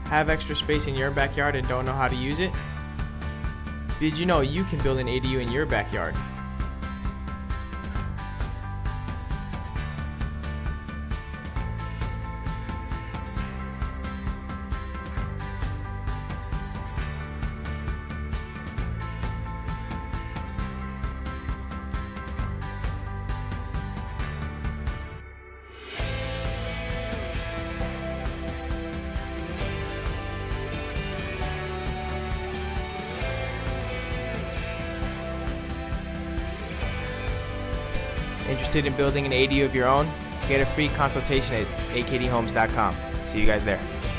Have extra space in your backyard and don't know how to use it? Did you know you can build an ADU in your backyard? Interested in building an ADU of your own? Get a free consultation at akdhomes.com. See you guys there.